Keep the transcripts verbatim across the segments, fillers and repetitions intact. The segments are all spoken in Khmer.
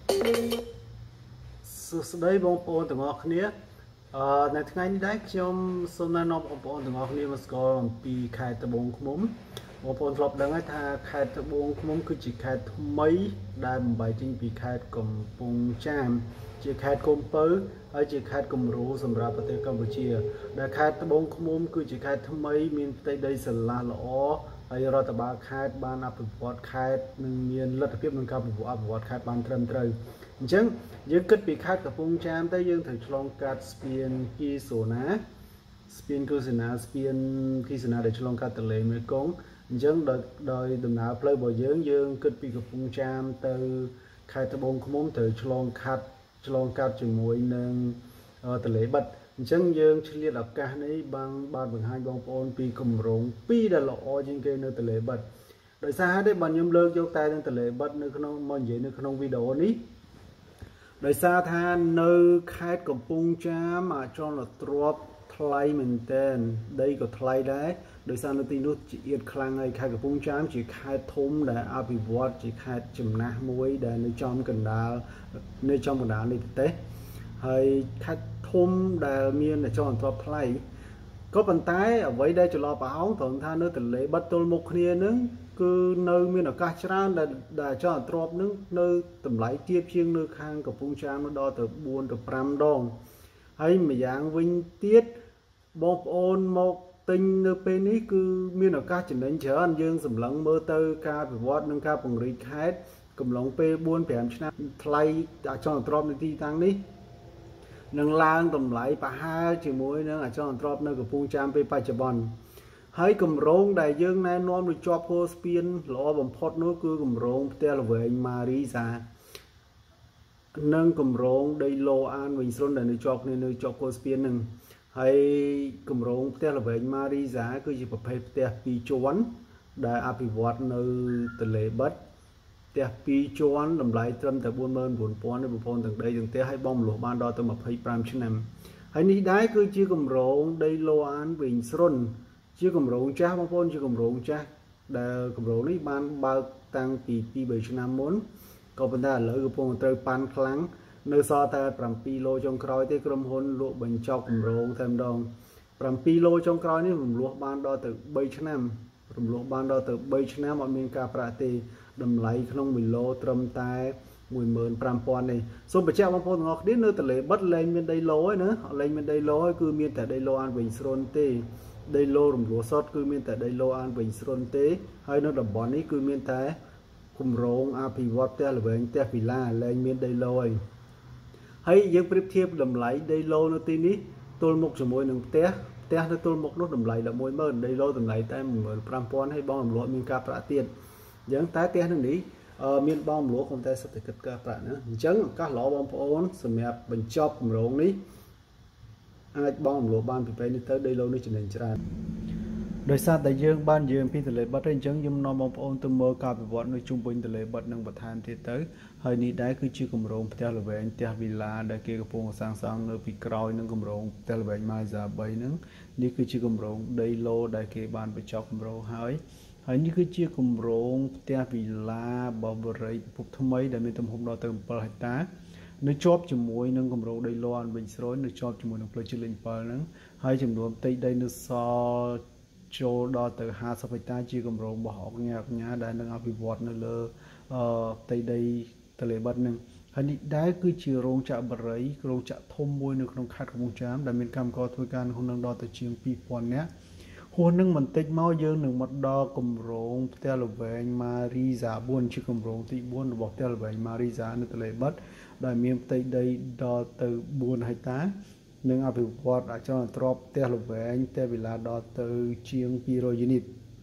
สวัสดีបងប្អូនទាំងអស់គ្នាអឺនៅថ្ងៃនេះដែរខ្ញុំសូមណែនាំបងប្អូនទាំងអស់គ្នាមកស្គាល់អំពីខេត្តត្បូងឃ្មុំបងប្អូនធ្លាប់ដឹងហើយថាខេត្តត្បូងឃ្មុំគឺជាខេត្តថ្មីដែលបំបែកចេញពីខេត្តកំពង់ចាមជាខេត្តកុំពៅហើយជាខេត្តគំរូសម្រាប់ប្រទេសកម្ពុជាដែលខេត្តត្បូងឃ្មុំគឺជាខេត្តថ្មីមានផ្ទៃដីស្រឡះល្អហើយរដ្ឋបាលខេត្តបានអភិវឌ្ឍខេត្តនិងមានលទ្ធភាពក្នុងការអភិវឌ្ឍខេត្តបានត្រឹមត្រូវអញ្ចឹងយើងគិតពីខេត្តកំពង់ចាមទៅយើងត្រូវឆ្លងកាត់ស្ពានគីសូណាស្ពានគូសេណាស្ពានគីសូណាដែលឆ្លងកាត់ទន្លេមេគង្គអញ្ចឹងដោយដោយដំណើរផ្លូវរបស់យើងយើងគិតពីកំពង់ចាមទៅខេត្តត្បូងឃ្មុំត្រូវឆ្លងកាត់ឆ្លងកាត់ជាមួយនឹងទន្លេបិទអញ្ចឹងយើងឆ្លៀតឱកាសនេះបានបានបង្ហាញបងប្អូនពីគម្រោងពីរដែលល្អជាងគេនៅទន្លេបិទដោយសារតែបើខ្ញុំលើកយកតែនឹងទន្លេបិទនៅក្នុងមកនិយាយនៅក្នុងវីដេអូនេះដោយសារថានៅខេត្តកំពង់ចាមអាចលទ្របថ្លៃមែនទែនដីក៏ថ្លៃដែរដោយសារនៅទីនោះជាអៀតខ្លាំងហើយខេត្តកំពង់ចាមជាខេត្តធំដែលអភិវឌ្ឍជាខេត្តចំណាស់មួយដែលនៅចំកណ្ដាលនៅចំកណ្ដាលនៃប្រទេសហើយខេត្តធំដែលមានចលនាទ្របថ្លៃក៏ប៉ុន្តែអ្វីដែលច្រឡំប្រហោងត្រង់ថានៅទន្លេបិទទល់មុខគ្នានឹងគឺនៅមានឱកាសច្រើនដែលដែលចលនាទ្របនឹងនៅតម្លៃទាបជាងនៅខាងកំពង់ចាមដល់ទៅបួនទៅប្រាំដងហើយម្យ៉ាងវិញទៀតបងប្អូនមកទិញនៅពេលនេះគឺមានឱកាសចំណេញច្រើនយើងសម្លឹងមើលទៅការវិវត្តនិងការពង្រីកខេត្តកំឡុងពេលបួនប្រាំឆ្នាំថ្លៃអាចលនាទ្របនៅទីតាំងនេះនឹងឡើងតម្លៃប្រហែលជាមួយនឹងអាចលនាទ្របនៅកំពង់ចាមពេលបច្ចុប្បន្នហើយគម្រោងដែលយើងណែនាំនៅជាប់គោស្ពានល្អបំផុតនោះគឺគម្រោងផ្ទះល្វែងម៉ារីសានិងគម្រោងដីឡូអានវិញស្រុនដែលនៅជាប់គ្នានៅជាប់គោស្ពាននឹងហើយគម្រោងផ្ទះល្វែងម៉ារីសាគឺជាប្រភេទផ្ទះពីរជាន់ដែលអភិវឌ្ឍនៅទន្លេបិទផ្ទះពីរជាន់តម្លៃត្រឹមតែបួនម៉ឺនបួនពាន់ទេបងប្អូនទាំងដីទាំងផ្ទះហើយបងមលុះបានដល់ទៅម្ភៃប្រាំឆ្នាំហើយនេះដែរគឺជាគម្រោងដីឡូអានវិញស្រុនជាគម្រោងចាស់បងប្អូនជាគម្រោងចាស់ដែលគម្រោងនេះបានបើកតាំងពីពីរបីឆ្នាំមុនក៏ប៉ុន្តែឥឡូវកំពុងត្រូវប៉ាន់ខ្លាំងនៅសល់តែប្រាំពីរឡូចុងក្រោយទេក្រុមហ៊ុនលក់បញ្ចប់គម្រោងតែម្ដងប្រាំពីរឡូចុងក្រោយនេះរំលោះបានដល់ទៅបីឆ្នាំរំលោះបានដល់ទៅបីឆ្នាំអត់មានការប្រាក់ទេតម្លៃក្នុងមួយឡូត្រឹមតែមួយម៉ឺនប្រាំពាន់ទេសូមបញ្ជាក់បងប្អូនទាំងអស់គ្នានៅទន្លេបិទលែងមានដីឡូទេណាលែងមានដីឡូហើយគឺមានតែដីឡូអានវិញស្រុនទេដីឡូរំលោះសុតគឺមានតែដីឡូអានវិញស្រុនទេហើយនៅតំបន់នេះគឺមានតែគម្រោងអភិវឌ្ឍផ្ទះល្វែងផ្ទះវិឡាលែងមានដីឡូហើយហើយយើងប្រៀបធៀបតម្លៃដីឡូនៅទីនេះទល់មុខជាមួយនឹងផ្ទះផ្ទះនៅទល់មុខនោះតម្លៃតែមួយម៉ឺនដីឡូតម្លៃតែមួយម៉ឺនប្រាំពាន់ហើយបងរំលោះមានការប្រាក់ទៀតអញ្ចឹងតែផ្ទះនឹងនេះមានបងរំលោះខ្ញុំតែសិទ្ធិកិច្ចការប្រាក់ណាអញ្ចឹងឱកាសល្អបងប្អូនសម្រាប់បញ្ចប់គម្រោងនេះអាចបងរំលោះបានពីពេលនេះទៅដីឡូនេះចំណេញច្រើនដោយសារតែយើងបានយើងពីទន្លេបិទហើយអញ្ចឹងខ្ញុំនាំបងប្អូនទៅមើលការវិវត្តនៅជុំវិញទន្លេបិទនឹងបន្ថែមទៀតទៅហើយនេះដែរគឺជាគម្រោងផ្ទះល្វែងផ្ទះវីឡាដែលគេកំពុងសាងសង់នៅពីក្រោយនឹងគម្រោងផ្ទះល្វែងម៉ារីសាបីហ្នឹងនេះគឺជាគម្រោងដីឡូដែលគេបានបញ្ចប់គម្រោងហើយហើយនេះគឺជាគម្រោងផ្ទះវីឡាបបរិយពិភពថ្មីដែលមានទំហំដល់ទៅbảyហិកតានៅជាប់ជាមួយនឹងគម្រោងដីឡូអានវិញស្រុននៅជាប់ជាមួយនឹងផ្លូវជាតិលេខbảyហ្នឹងហើយចំនួនផ្ទៃដីនៅសល់ចូលដល់ទៅห้าสิบហិកតាជាគម្រោងរបស់អង្គការកញ្ញាដែលនឹងអភិវឌ្ឍនៅលើផ្ទៃដីទន្លេបិទហ្នឹងហើយនេះដែរគឺជារោងចក្របរិយរោងចក្រធំមួយនៅក្នុងខេត្តកំពង់ចាមដែលមានកម្មករធ្វើការនៅក្នុងនឹងដល់ទៅជាងពីរពាន់នាក់ហួសនឹងបន្តិចមកយើងនឹងមកដល់គម្រោងផ្ទះល្វែងម៉ារីសាបួនជាគម្រោងទីបួនរបស់ផ្ទះល្វែងម៉ារីសានៅទន្លេបិទដែលមានផ្ទៃដីដល់ទៅបួនហិកតានឹងអភិវឌ្ឍអាចលទ្របផ្ទះល្វែងផ្ទះវិឡាដល់ទៅជាងពីររយយូនីត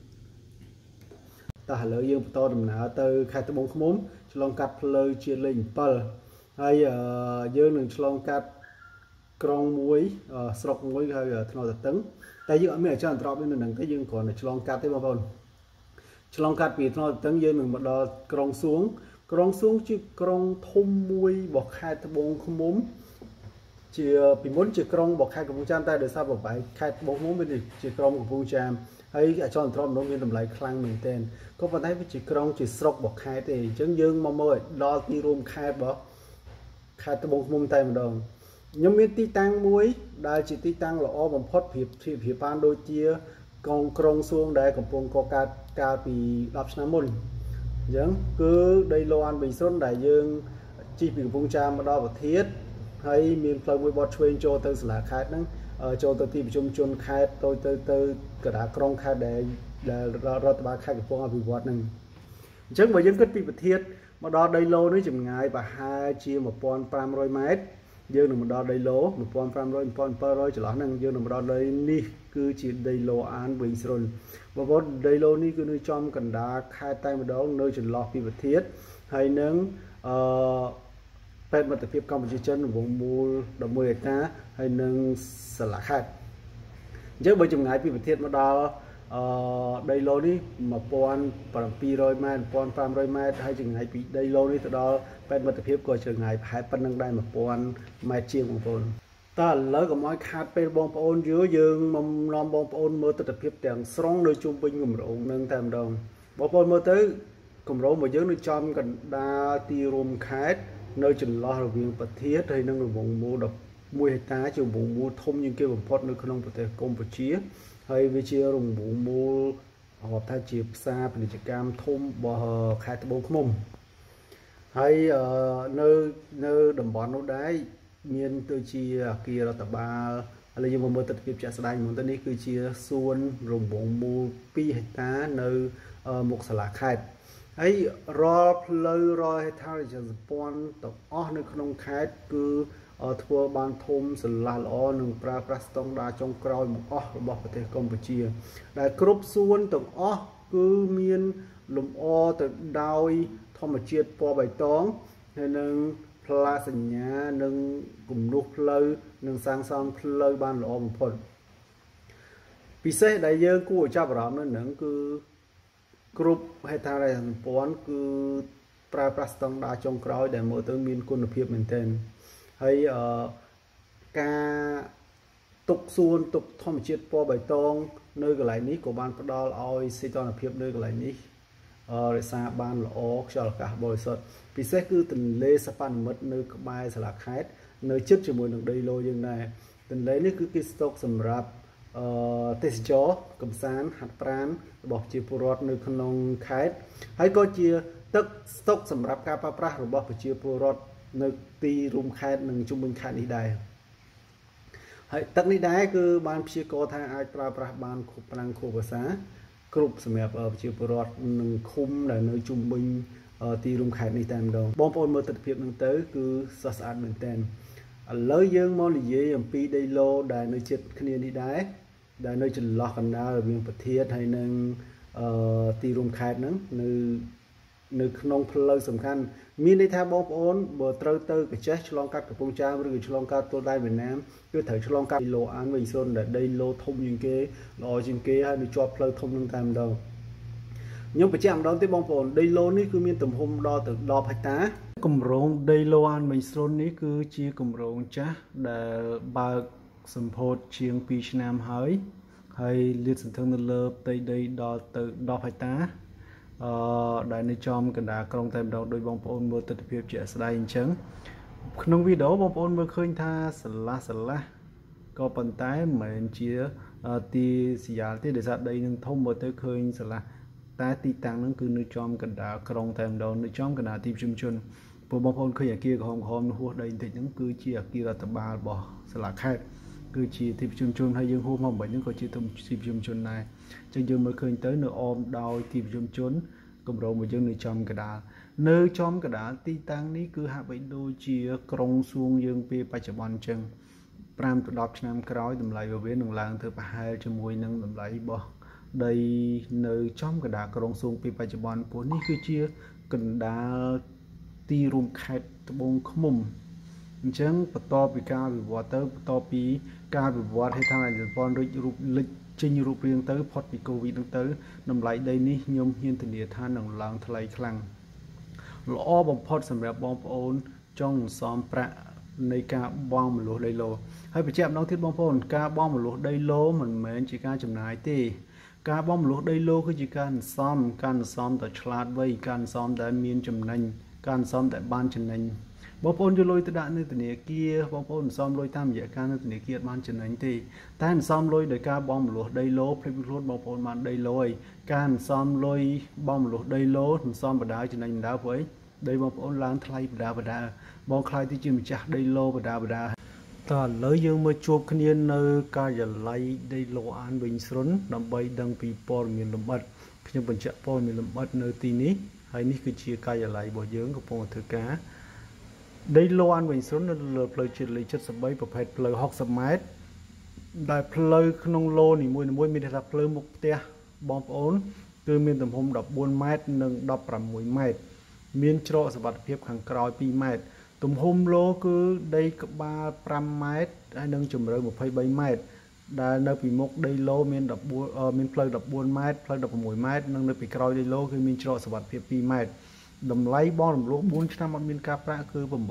តែឥឡូវយើងបន្តដំណើរទៅខេត្តត្បូងឃ្មុំឆ្លងកាត់ផ្លូវជាតិលេខbảyហើយយើងនឹងឆ្លងកាត់ក្រុងមួយស្រុកមួយហើយថ្នល់តតឹងតែយើងអត់មានអាចលទ្របនេះនៅនឹងទេយើងគ្រាន់តែឆ្លងកាត់ទេបងប្អូនឆ្លងកាត់ពីថ្នល់តតឹងយើងនឹងមកដល់ក្រុងសួងក្រុងសួងជាក្រុងធំមួយរបស់ខេត្តត្បូងឃ្មុំជាពីមុនជាក្រុងរបស់ខេត្តកំពង់ចាមតែដោយសារប្របែកខេត្តត្បូងឃ្មុំវាជាក្រុងកំពង់ចាមហើយអាចលទ្របនោះមានតម្លៃខ្លាំងមែនទែនក៏ប៉ុន្តែវាជាក្រុងជាស្រុករបស់ខេត្តទេអញ្ចឹងយើងមកមើលដល់ទីរួមខេត្តរបស់ khai tờ bông mông tay một đồng nhóm miền tây tăng muối đại chỉ tây tăng là o bằng phốt phiệp phiệp phiệp ban đôi chia con krong xuông đại của phong co ca ca bị đập nam môn giống cứ đây lô an bình xuân đại dương chi phí vùng cha mà đo vật thiết hay miền phơi mùi bọt chuyên cho tôi là khai nắng cho tôi tìm chung chung khai tôi tôi tôi cả đã krong khai để để ra ra ba khai của phong bị bọt này chắc mà dân kết bị vật thiết mà đo đây lô nó chừng ngày và hai chia một pon pram rồi mét dương là một đo đây lô một pon pram rồi một pon per rồi chỉ là năng dương là một đo đây ni cứ chỉ đây lô an bình xuân và có đây lô ni cứ nơi trong cần đá khai tay một đó nơi chừng lọt bị vật thiết hay nângเป็นมาตรฐานกัมพูชีchân vùng mùa đầm mười ta hay nâng sả lá khai chứ bây giờ ngày bị vật thiết mà đo đây lô đi mà pon bằng pi rồi mai pon pram rồi mai hay chừng ngày bị đây lô đi từ đóเป็นมาตรฐานcủa chừng ngày hai phần năng đây mà pon mai chiên của pon ta lấy cái món khátเป็นบองปอนdưới dương mầm non bongปอนmơ từ tập hiệp tiền song nơi trung bình ngầm rộng nâng tham đồng bong pon mơ tới cùng rộng mà dưới nơi trong gần đa ti rôm khát nơi chừng lo là viên vật thiết hay nâng là vùng mua độc mua tá chiều vùng mua thông những cái vùng pot nơi không có thể công vật chia hay với chia vùng vùng mua họ thay chiều xa bị chỉ cam thông bò khai tờ bông không hay nơi nơi đồng bọn nó đáy miền tôi chia kia là tập ba là như một mơ tập kịp trả sai một tên ấy cứ chia xuân rồng vùng mua pi hay tá nơi một xà lá khai ấy rò lơi rò hay thao thì chẳng pon tập ó nơi không khai cứ ở thua ban thôm sờ là ó nương pra prastong đa trong còi một ó bỏประเทศ Campuchia đại cướp xuân tập ó cứ miên lùm ó tập đào thom mà chiết po bài tón hay nương pla sành nhá nương cùng nút lơi nương sang sang lơi ban lọ một phần vì thế đại dương của cha bảo nó nương cứ group hay thằng này pon cứ pra prastong đa trong còi để mỗi thứ miên quân phiệp mình tên hay ở ca tục xuân tục thom chiết po bài tông nơi cái lại ní của ban bắt đầu oi si toàn là phiệp nơi cái lại ní ở xa ban là ốc cho cả bồi sọt vì sẽ cứ từng lê span mất nơi cái bài là khách nơi trước chỉ muốn được đây lôi như này từng lấy ní cứ cái stock sầm rạp tết chó cầm sán hạt pran bọc chia purot nơi khăn long khách hay có chia tức stock sầm rạp ca pa pra rồi bọc chia purot nơi ti rùm khai nâng trung bình khai đi đài hãy tắc đi đài cứ ban chia co tha ai pra pra ban khúc năng khô và xá group sầm đẹp ở chiều bờ nâng khung là nơi trung bình ti rùm khai đi tam đồng bom pol mơ tật phiệp nâng tới cứ sát sát mình tên lấy dương món gì vậy pi đây lô đài nơi chết kia đi đài đài nơi chừng lọt cần đá ở miền Bắc Thiết hay nâng ti rùm khai nâng nơi nơi nông phơi sầm khăn miền đây theo bom ôn bờ trâu tơ cái chết chlong cắt cái phong cha với chlong cắt tôi đây Việt Nam cứ thử chlong cắt lô án bình xuân để đây lô thông những cái lò trên kia hay được cho phơi thông nâng tam đâu nhưng phải chạm đón tới bom ôn đây lô ní cứ miền tầm hôm đo từ đo phải tá cùng rong đây lô án bình xuân ní cứ chia cùng rong cha để ba sầm phốt chiêng pi nam hới hay liệt sản thương lơ tây đây đo từ đo phải tá đại nơi trong cần đã công thêm đầu đôi bóng ôn mưa từ phía trẻ sài trắng nông vi đó bóng ôn mưa khơi tha sala sala có bàn tay mình chia ti xìa ti để ra đây nhưng thông một tới khơi sala ta ti tăng nó cứ nơi trong cần đã công thêm đầu nơi trong cần đã tìm chung chung bộ bóng ôn khơi ở kia còn hôm hút đây thì những cứ chia kia là tập ba bỏ sala khác cứ chỉ tìm chung chung hay dương hôm hôm bảy những có chỉ thông tìm chung chung này chân dương mới khơi tới nửa ôm đau tìm chung chốn cùng rồi một dương nơi trong cái đá nơi trong cái đá ti tăng ní cứ hạ bảy đôi chia krong xuông dương pi ba chục bàn chân pram tụ đọc năm cõi tầm lại vào bên đường làng thứ hai cho mùi nâng tầm lại bỏ đây nơi trong cái đá krong xuông pi ba chục bàn bốn ní cứ chia cần đá ti rùm khai bông khum chẳng bắt to bị cao bị vọt tới to bị cao bị vọt hay thằng này được con đôi rụp lịch trình rụp riêng tới phật bị covid tới nằm lại đây ní nhôm hiên tình địa than nòng làng thay khăng lõ bom phật sầm đẹp bom ôn trong xóm prạในการบ้องมันหลุดได้โลให้ไปเจ็บน้องทิศบ้องพ่นการบ้องมันหลุดได้โลมันเหมือนจีการจำหน่ายตีการบ้องมันหลุดได้โลคือจีการซ้อมการซ้อมแต่ฉลาดไว้การซ้อมแต่มีนจำนันการซ้อมแต่บ้านจำนันបងប្អូនយកលុយទៅដាក់នៅធនាគារបងប្អូនមិនសមលុយតាមរយៈការនៅធនាគារបានចំណេញទេតែមិនសមលុយដោយការបងមលោះដីឡូភ្លេចខ្លួនបងប្អូនបានដីឡូហើយការមិនសមលុយបងមលោះដីឡូមិនសមបដាចំណេញបដាព្រោះអីដីបងប្អូនឡើងថ្លៃបដាបដាបងខ្លាយទៅជាម្ចាស់ដីឡូបដាបដាតើឥឡូវយើងមើលជួបគ្នានៅការិយាល័យដីឡូអានវិញស្រុនដើម្បីដឹងពីព័ត៌មានលម្អិតខ្ញុំបញ្ជាក់ព័ត៌មានលម្អិតនៅទីនេះហើយនេះគឺជាការិយាល័យរបស់យើងកំពុងធ្វើការដីឡូអានវិញស្រុននៅលើផ្លូវជាតិលេខ 73 ប្រភេទផ្លូវ 60 ម៉ែត្រដែលផ្លូវក្នុងឡូនីមួយៗមានថាផ្លូវមុខផ្ទះបងប្អូនគឺមានទំហំ 14 ម៉ែត្រនិង 16 ម៉ែត្រមានច្រកសុវត្ថិភាពខាងក្រោយ 2 ម៉ែត្រទំហំឡូគឺដីក្បាល 5 ម៉ែត្រហើយនិងជម្រៅ 23 ម៉ែត្រដែលនៅពីមុខដីឡូមាន14មានផ្លូវ 14 ម៉ែត្រផ្លូវ 16 ម៉ែត្រនិងនៅពីក្រោយដីឡូគឺមានច្រកសុវត្ថិភាព 2 ម៉ែត្រតម្លៃបងរំលោះ 4 ឆ្នាំអត់មានការប្រាក់គឺ 8,300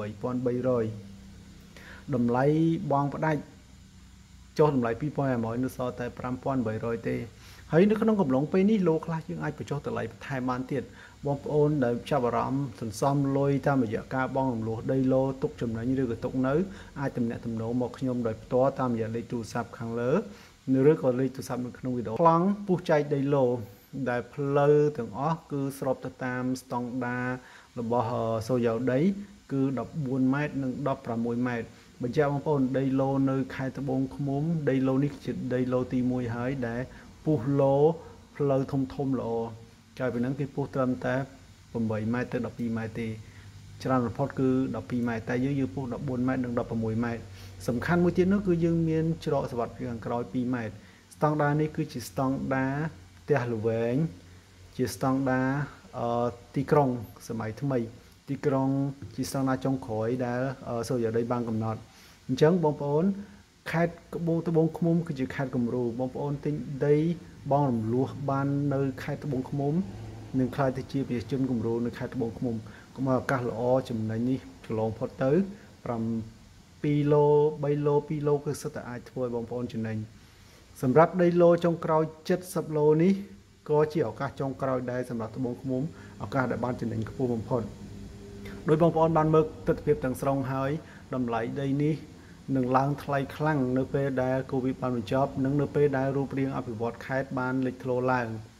តម្លៃបងផ្ដាច់ចុះតម្លៃ ពីរពាន់ប្រាំនៅសល់តែ 5,800 ទេហើយនៅក្នុងកំឡុងពេលនេះឡូខ្លះយើងអាចបញ្ចុះតម្លៃបន្ថែមបានទៀតបងប្អូនដែលចាប់អារម្មណ៍សន្សំលុយតាមរយៈការបងរំលោះដីឡូទុកចំណេញឬក៏ទុកនៅអាចទំនាក់ទំនងមកខ្ញុំដោយផ្ទាល់តាមរយៈលេខទូរស័ព្ទខាងលើឬក៏លេខទូរស័ព្ទនៅក្នុងវីដេអូប្លង់ពុះចែកដីឡូដែលផ្លូវទាំងអស់គឺស្របទៅតាមស្តង់ដាររបស់សូយ៉ាដីគឺ 14 ម៉ែត្រនិង 16 ម៉ែត្របញ្ជាក់បងប្អូនដីឡូនៅខេត្តត្បូងឃ្មុំដីឡូនេះជាដីឡូទីមួយហើយដែលពុះឡូផ្លូវធំធំល្អកាលពីហ្នឹងគេពុះត្រឹមតែ 8 ម៉ែត្រទៅ 12 ម៉ែត្រទេច្រើនបំផុតគឺ 12 ម៉ែត្រតែយើងយើងពុះ 14 ម៉ែត្រនិង 16 ម៉ែត្រសំខាន់មួយទៀតនោះគឺយើងមានច្រកសុវត្ថិភាពខាងក្រោយ 2 ម៉ែត្រស្តង់ដារនេះគឺជាស្តង់ដារផ្ទះល្វែងជាស្តង់ដារអឺទីក្រុងសម័យថ្មីទីក្រុងជាស្តង់ដារចុងក្រោយដែលសូយ៉ាដីបានកំណត់អញ្ចឹងបងប្អូនខេត្តត្បូងត្បូងឃ្មុំគឺជាខេត្តគំរូបងប្អូនទិញដីបងរំលោះបាននៅខេត្តត្បូងឃ្មុំនឹងខ្លាយទៅជាប្រជាជនគំរូនៅខេត្តត្បូងឃ្មុំកុំឲ្យឱកាសល្អចំណេញនេះឆ្លងផុតទៅ 7 ឡូ 3 ឡូ 2 ឡូគឺសិតតែអាចធ្វើឲ្យបងប្អូនចំណេញសម្រាប់ដីឡូចុងក្រោយ 70 ឡូនេះក៏ជាឱកាសចុងក្រោយដែរសម្រាប់ត្បូងឃ្មុំឱកាសដែលបានចំណេញខ្ពស់បំផុតដោយបងប្អូនបានមើលទស្សនវិជ្ជាទាំងស្រុងហើយតម្លៃដីនេះនឹងឡើងថ្លៃខ្លាំងនៅពេលដែលកូវីដបានបញ្ចប់និងនៅពេលដែលរូបរាងអភិវឌ្ឍខេត្តបានលេចធ្លោឡើង